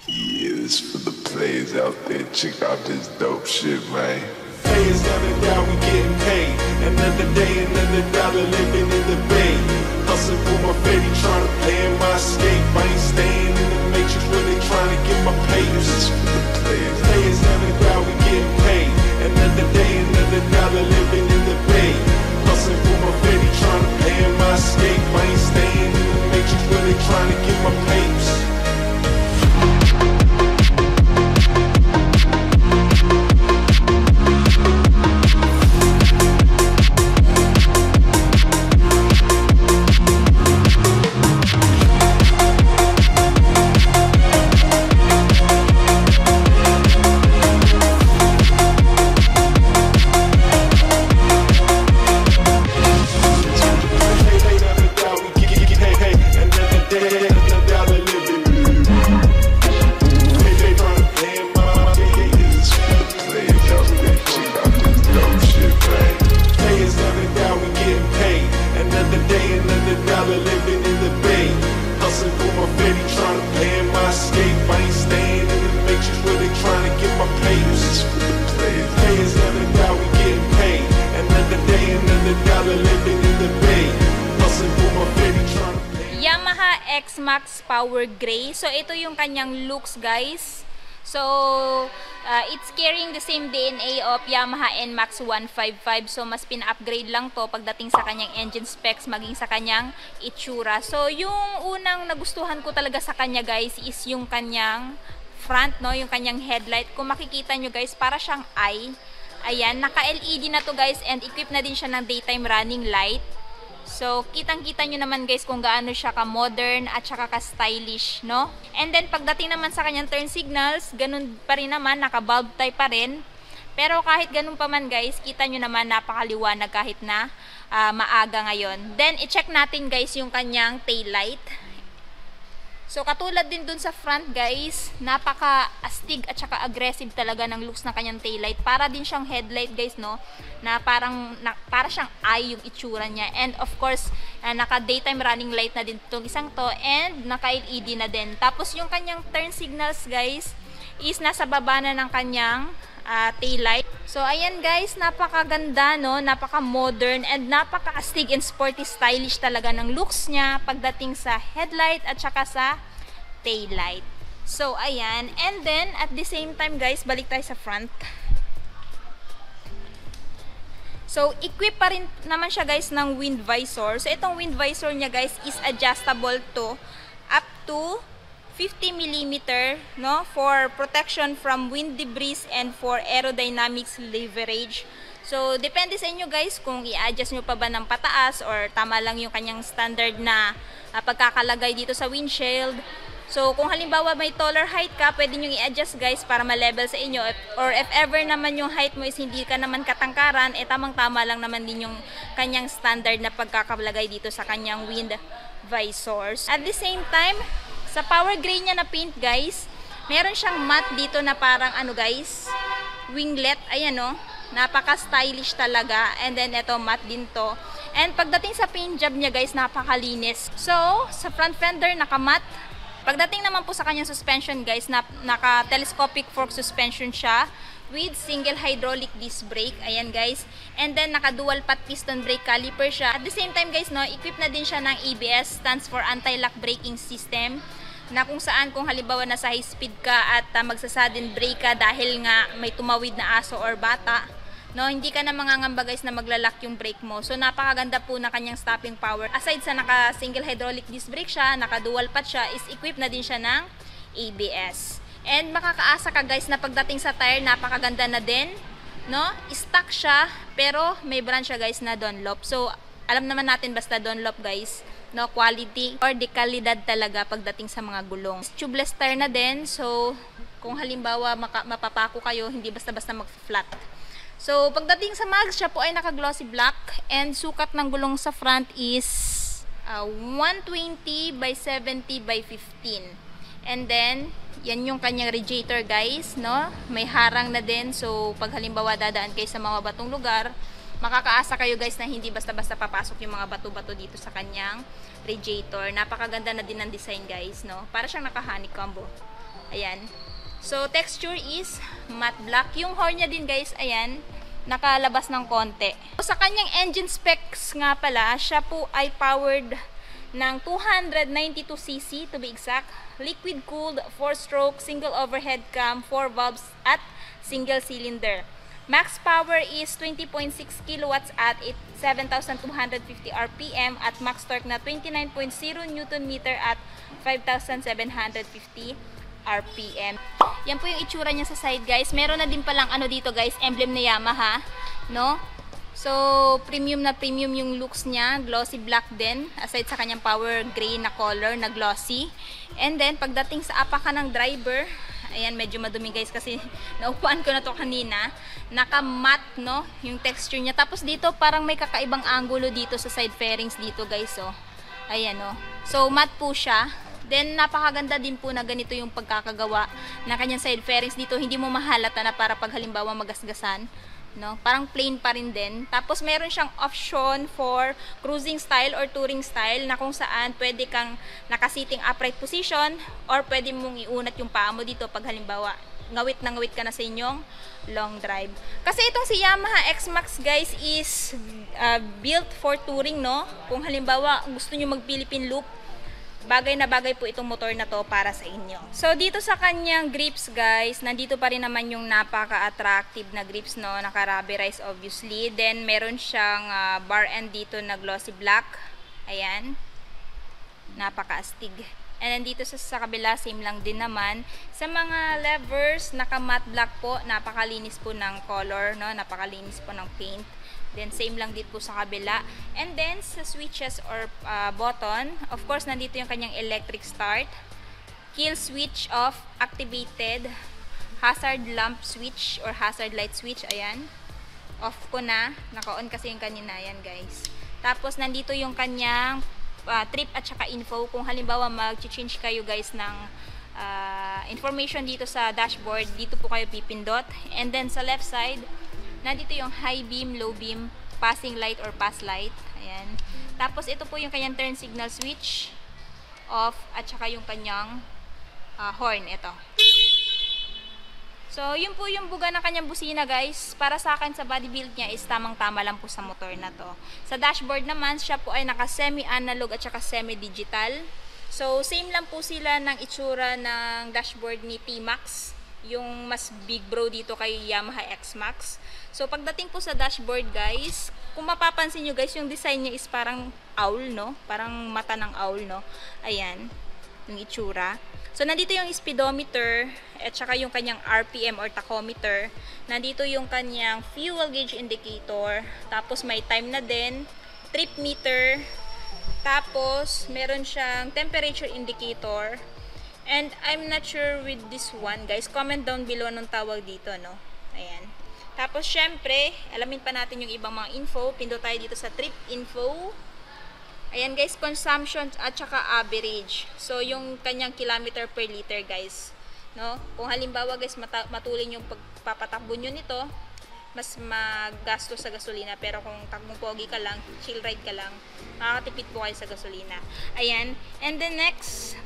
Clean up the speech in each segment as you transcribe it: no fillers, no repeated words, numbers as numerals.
Yeah, this for the players out there. Check out this dope shit, man. Players never down, we getting paid. Another day, another dollar living in the bay. Hustling for my baby, trying to plan my escape. I ain't staying in the matrix where they trying to get my papers. This for the players. Players never down, we getting paid. Another day, another dollar living in the bay. Hustling for my baby, trying to plan my escape. I ain't staying in the matrix where they trying to get my papers. Yamaha X-Max Power Gray. So, ito yung kanyang looks, guys. So, it's carrying the same DNA of Yamaha NMAX 155. So, mas pina-upgrade lang to pagdating sa kanyang engine specs, maging sa kanyang itsura. So, yung unang nagustuhan ko talaga sa kanya, guys, is yung kanyang front, no? Yung kanyang headlight. Kung makikita nyo, guys, para siyang eye. Ayan, naka-LED na to, guys, and equipped na din siya ng daytime running light. So, kitang-kita nyo naman, guys, kung gaano siya ka-modern at saka ka-stylish, no? And then, pagdating naman sa kanyang turn signals, ganun pa rin naman, naka-bulb type pa rin. Pero kahit ganun pa man, guys, kita nyo naman napakaliwanag kahit na maaga ngayon. Then, i-check natin, guys, yung kanyang tail light. So, katulad din dun sa front, guys, napaka-astig at saka aggressive talaga ng looks ng kanyang taillight. Para din siyang headlight, guys, no? Na para siyang eye yung itsura niya. And, of course, naka-daytime running light na din itong isang to. And, naka-LED na din. Tapos, yung kanyang turn signals, guys, is nasa baba na ng kanyang taillight. So, ayan, guys, napakaganda, no? Napaka-modern and napaka-astig and sporty, stylish talaga ng looks niya pagdating sa headlight at saka sa taillight. So, ayan. And then, at the same time, guys, balik tayo sa front. So, equip pa rin naman siya, guys, ng wind visor. So, itong wind visor niya, guys, is adjustable to up to 50mm, no, for protection from wind debris and for aerodynamics leverage. So, depende sa inyo, guys, kung i-adjust nyo pa ba ng pataas or tama lang yung kanyang standard na pagkakalagay dito sa windshield. So, kung halimbawa may taller height ka, pwede nyo i-adjust, guys, para ma-level sa inyo. Or if ever naman yung height mo is hindi ka naman katangkaran, tamang-tama lang naman din yung kanyang standard na pagkakalagay dito sa kanyang wind visors. At the same time, sa power gray niya na paint, guys, meron siyang matte dito na parang guys, winglet. Ayan, no? Napaka-stylish talaga. And then, ito, matte din to. And pagdating sa paint job niya, guys, napakalinis. So, sa front fender, naka-matte. Pagdating naman po sa kanyang suspension, guys, naka-telescopic fork suspension siya with single hydraulic disc brake. Ayan, guys. And then, naka-dual pat piston brake caliper siya. At the same time, guys, no, equipped na din siya ng ABS, stands for anti-lock braking system, na kung saan kung halimbawa nasa high speed ka at magsa-sudden brake ka dahil nga may tumawid na aso or bata, no, hindi ka na mangangamba, guys, na maglalak yung brake mo. So, napakaganda po na kanyang stopping power. Aside sa naka-single hydraulic disc brake siya, naka-dual pat siya, is equipped na din siya ng ABS. And makakaasa ka, guys, na pagdating sa tire, napakaganda na din, no? Stock siya, pero may brand siya, guys, na Dunlop. So, alam naman natin basta Dunlop, guys, no, quality or de kalidad talaga pagdating sa mga gulong. Tubeless tire na din, so kung halimbawa mapapako kayo, hindi basta-basta mag-flat. So, pagdating sa mags, siya po ay naka-glossy black and sukat ng gulong sa front is 120 by 70 by 15. And then, yan yung kanyang radiator, guys, no? May harang na din, so pag halimbawa dadaan kayo sa mga batong lugar, makakaasa kayo, guys, na hindi basta-basta papasok yung mga bato-bato dito sa kanyang radiator. Napakaganda na din ng design, guys, no? Para siyang naka-honeycomb. Ayan. So, texture is matte black. Yung horn niya din guys, ayan, nakalabas ng konti. So, sa kanyang engine specs nga pala, siya po ay powered ng 292cc to be exact. Liquid-cooled, 4-stroke, single overhead cam, 4 valves at single cylinder. Max power is 20.6 kilowatts at 7,250 RPM at max torque na 29.0 Nm at 5,750 RPM. Yan po yung itsura niya sa side guys. Meron na din palang ano dito guys, emblem na Yamaha, no? So, premium na premium yung looks niya. Glossy black din. Aside sa kanyang power gray na color na glossy. And then, pagdating sa apaka ng driver, ayan, medyo madumi guys kasi naupuan ko na to kanina. Naka-matte, no? Yung texture niya. Tapos dito, parang may kakaibang angulo dito sa side fairings dito guys, oh. Ayan, oh. So, matte po siya. Then, napakaganda din po na ganito yung pagkakagawa na kanyang side fairings dito. Hindi mo mahalata na para pag halimbawa magasgasan, no? Parang plain pa rin din. Tapos meron siyang option for cruising style or touring style na kung saan pwede kang nakasiting upright position or pwede mong iunat yung paa mo dito pag halimbawa ngawit na ngawit ka na sa inyong long drive. Kasi itong si Yamaha X-Max guys is built for touring, no? Kung halimbawa gusto nyo mag Philippine loop, bagay na bagay po itong motor na to para sa inyo. So, dito sa kanyang grips, guys, nandito pa rin naman yung napaka-attractive na grips, no? Naka-rubberized, obviously. Then, meron siyang bar end dito na glossy black. Ayan. Napaka-astig. And then, dito sa kabila, same lang din naman. Sa mga levers, naka-matte black po. Napakalinis po ng color, no? Napakalinis po ng paint. Then, same lang dito po sa kabila. And then, sa switches or button, of course, nandito yung kanyang electric start. Kill switch off, activated. Hazard lamp switch or hazard light switch. Ayan. Off ko na. Naka-on kasi yung kanina. Ayan, guys. Tapos, nandito yung kanyang trip at saka info. Kung halimbawa, mag-change kayo, guys, ng information dito sa dashboard, dito po kayo pipindot. And then, sa left side, nandito yung high beam, low beam, passing light or pass light. Ayan. Tapos ito po yung kanyang turn signal switch off at saka yung kanyang horn. Ito. So, yun po yung buga ng kanyang busina guys. Para sa akin sa body build niya is tamang-tama lang po sa motor na to. Sa dashboard naman, siya po ay naka semi-analog at saka semi-digital. So, same lang po sila ng itsura ng dashboard ni T-Max. Yung mas big bro dito kay Yamaha X-Max. So, pagdating po sa dashboard, guys, kung mapapansin nyo, guys, yung design niya is parang owl, no? Parang mata ng owl, no? Ayan, yung itsura. So, nandito yung speedometer at saka yung kanyang RPM or tachometer. Nandito yung kanyang fuel gauge indicator. Tapos, may time na din. Trip meter. Tapos, meron siyang temperature indicator. And I'm not sure with this one, guys. Comment down below nung tawag dito, no? Ayan. Tapos, syempre, alamin pa natin yung ibang mga info. Pindot tayo dito sa trip info. Ayan, guys, consumption at saka average. So, yung kanyang kilometer per liter, guys. No? Kung halimbawa, guys, matulin yung pagpapatakbo nyo nito, mas magasto sa gasolina. Pero kung takbong pogi ka lang, chill ride ka lang, makakatipid po kayo sa gasolina. Ayan. And then next,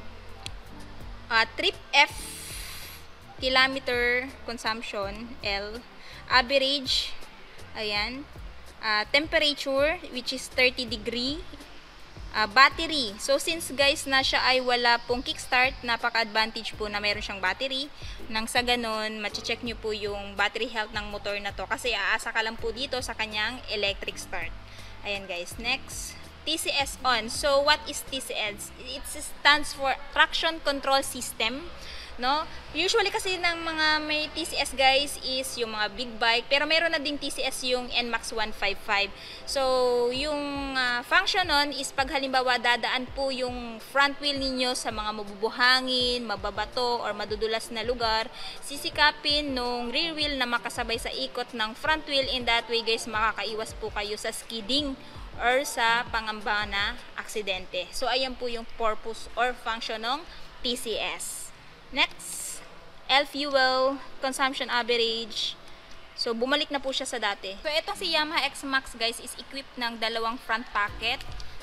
trip F, kilometer consumption, L, average, ayan, temperature, which is 30 degree, battery. So, since guys na siya ay wala pong kickstart, napaka-advantage po na meron siyang battery. Nang sa ganun, mache-check nyo po yung battery health ng motor na to kasi aasa ka lang po dito sa kanyang electric start. Ayan guys, next. TCS on. So, what is TCS? It stands for Traction Control System. No? Usually kasi ng mga may TCS guys is yung mga big bike. Pero meron na ding TCS yung NMAX 155. So, yung function nun is pag halimbawa dadaan po yung front wheel ninyo sa mga mabubuhangin, mababato, or madudulas na lugar, sisikapin nung rear wheel na makasabay sa ikot ng front wheel. In that way guys, makakaiwas po kayo sa skidding or sa pangamba na aksidente. So, ayan po yung purpose or function ng TCS. Next, L-fuel, consumption average. So, bumalik na po siya sa dati. So, itong si Yamaha X-Max guys is equipped ng dalawang front pocket.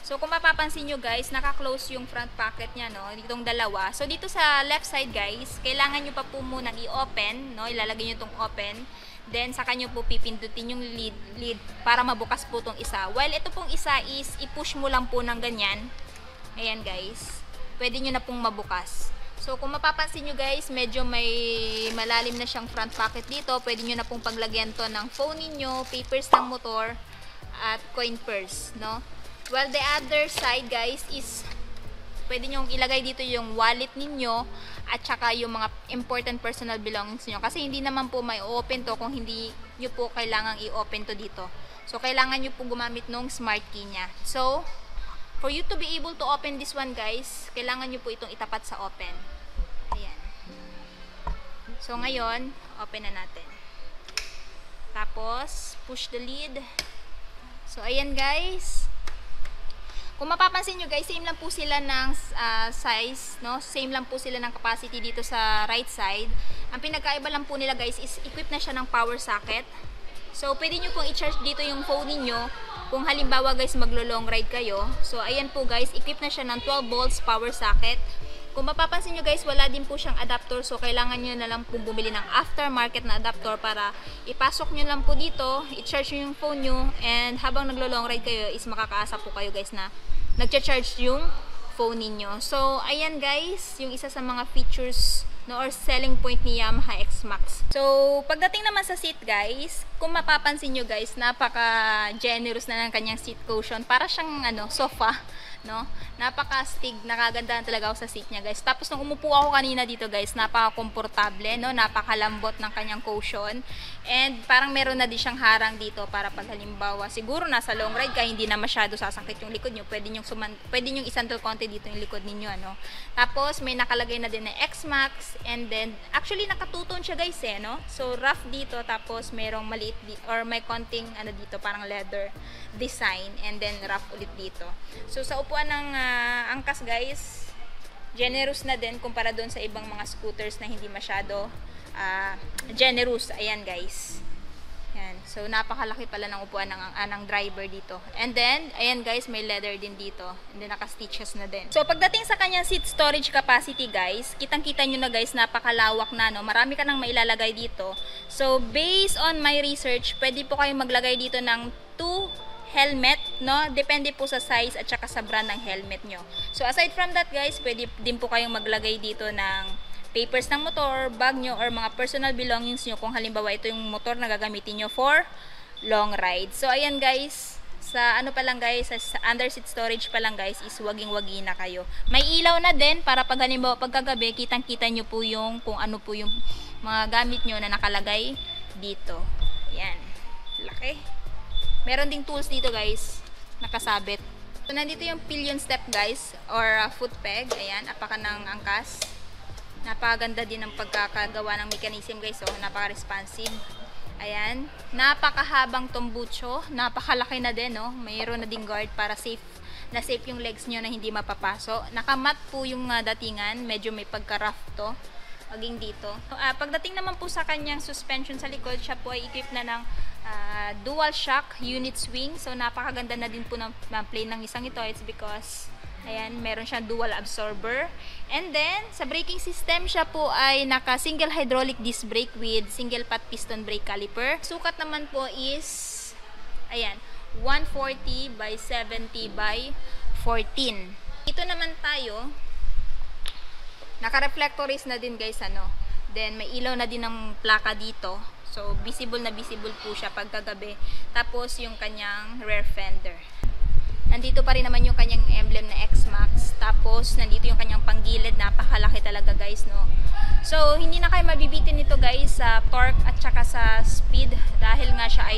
So kung mapapansin nyo guys, naka-close yung front pocket niya, no? Ditong dalawa. So dito sa left side guys, kailangan nyo pa po munang i-open, no? Ilalagay nyo itong open. Then saka nyo po pipindutin yung lid para mabukas po itong isa. While ito pong isa is i-push mo lang po ng ganyan. Ayan guys. Pwede nyo na pong mabukas. So kung mapapansin nyo guys, medyo may malalim na siyang front pocket dito. Pwede nyo na pong paglagyan to ng phone ninyo, papers ng motor, at coin purse, no? Well, the other side guys is pwede nyo ilagay dito yung wallet ninyo at saka yung mga important personal belongings nyo. Kasi hindi naman po may open to kung hindi nyo po kailangang i-open to dito. So, kailangan nyo po gumamit nung smart key nya. So, for you to be able to open this one guys, kailangan nyo po itong itapat sa open. Ayan. So, ngayon, open na natin. Tapos, push the lid. So, ayan guys. Kung mapapansin nyo guys, same lang po sila ng size, no? Same lang po sila ng capacity dito sa right side. Ang pinagkaiba lang po nila guys is equipped na siya ng power socket. So, pwede nyo pong i-charge dito yung phone ninyo kung halimbawa guys maglo-long ride kayo. So, ayan po guys, equipped na siya ng 12 volts power socket. Kung mapapansin nyo guys, wala din po siyang adapter. So, kailangan nyo na lang po bumili ng aftermarket na adapter para ipasok nyo lang po dito, i-charge nyo yung phone nyo, and habang naglo-long ride kayo is makakaasa po kayo guys na nagcha-charge yung phone ninyo. So, ayan guys, yung isa sa mga features no, or selling point ni Yamaha X-Max. So, pagdating naman sa seat guys, kung mapapansin nyo guys, napaka-generous na ng kanyang seat cushion. Para siyang sofa, no? Napaka-stig, nakaganda talaga ako sa seat niya guys. Tapos nung umupo ako kanina dito guys, napaka-komportable, no? Napakalambot ng kanyang cushion. And parang meron na din siyang harang dito para pag halimbawa, siguro nasa long ride ka, hindi na masyado sasakit yung likod nyo. Pwede nyong isantal konti dito yung likod ninyo, ano? Tapos may nakalagay na din na X-Max, and then actually nakatuton siya guys no? So rough dito, tapos merong maliit or may konting dito, parang leather design, and then rough ulit dito. So sa upuan ng angkas guys, generous na din kumpara doon sa ibang mga scooters na hindi masyado generous. Ayan guys. Yan. So napakalaki pala ng upuan ng driver dito. And then, ayan guys, may leather din dito. And then naka-stitches na din. So pagdating sa kanyang seat storage capacity guys, kitang-kita nyo na guys, napakalawak na, no? Marami ka nang mailalagay dito. So based on my research, pwede po kayong maglagay dito ng 2 helmet, no? Depende po sa size at saka sa brand ng helmet nyo. So aside from that guys, pwede din po kayong maglagay dito ng papers ng motor, bag nyo, or mga personal belongings nyo kung halimbawa ito yung motor na gagamitin nyo for long ride. So ayan guys, sa pa lang guys, sa under seat storage pa lang guys, is waging-wagi na kayo. May ilaw na din para pag halimbawa pagkagabi, kitang-kita nyo po yung kung ano po yung mga gamit nyo na nakalagay dito. Ayan, laki. Meron ding tools dito guys, nakasabit. So nandito yung pillion step guys, or foot peg. Ayan, apaka ng angkas. Napakaganda din ang pagkakagawa ng mechanism guys, so napaka-responsive. Ayan, napakahabang tombucho, napakalaki na din, no? Mayroon na ding guard para safe yung legs nyo na hindi mapapaso. Nakamat po yung datingan, medyo may pagka-rough to, maging dito. Pagdating naman po sa kanyang suspension sa likod, siya po ay equipped na ng dual shock unit swing. So napakaganda na din po ng plane ng isang ito. It's because ayan, meron siyang dual absorber. And then, sa braking system, siya po ay naka single hydraulic disc brake with single pot piston brake caliper. Sukat naman po is, ayan, 140 by 70 by 14. Ito naman tayo, naka-reflectories na din guys, ano. Then, may ilaw na din ng plaka dito. So, visible na visible po siya pagkagabi. Tapos, yung kanyang rear fender. Nandito pa rin naman yung kanyang emblem na X-Max. Tapos, nandito yung kanyang panggilid. Napakalaki talaga guys, no? So, hindi na kayo mabibitin nito guys sa torque at saka sa speed. Dahil nga siya ay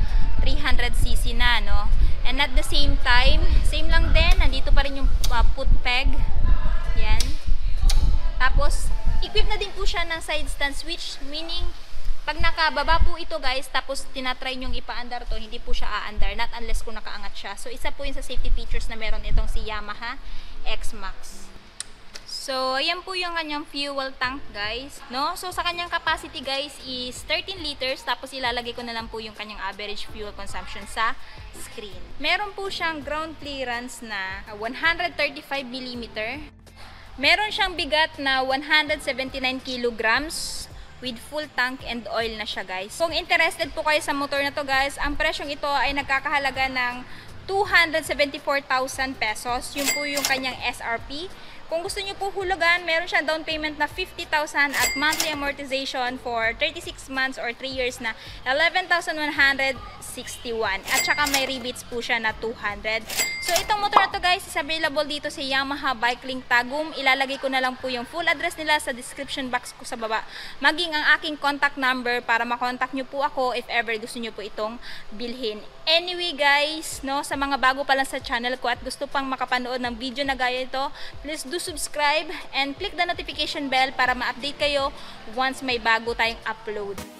300cc na, no? And at the same time, same lang din. Nandito pa rin yung foot peg. Yan. Tapos, equipped na din po siya ng side stand switch. Meaning, pag nakababa po ito guys, tapos tinatry nyong ipaandar to, hindi po siya aandar, not unless kung nakaangat siya. So isa po yun sa safety features na meron itong si Yamaha X-Max. So, ayan po yung kanyang fuel tank, guys, no? So, sa kanyang capacity, guys, is 13 liters. Tapos, ilalagay ko na lang po yung kanyang average fuel consumption sa screen. Meron po siyang ground clearance na 135 mm. Meron siyang bigat na 179 kilograms with full tank and oil na siya, guys. Kung interested po kayo sa motor na to, guys, ang presyong ito ay nagkakahalaga ng 274,000 pesos. Yun po yung kanyang SRP. Kung gusto nyo po hulugan, meron siyang down payment na 50,000 at monthly amortization for 36 months or 3 years na 11,161. At saka may rebates po siya na 200. So itong motor na to, guys, is available dito sa Yamaha Bike Link Tagum. Ilalagay ko na lang po yung full address nila sa description box ko sa baba. Maging ang aking contact number para makontak nyo po ako if ever gusto nyo po itong bilhin. Anyway, guys, no, sa mga bago pa lang sa channel ko at gusto pang makapanood ng video na gaya ito, please do subscribe and click the notification bell para ma-update kayo once may bago tayong upload.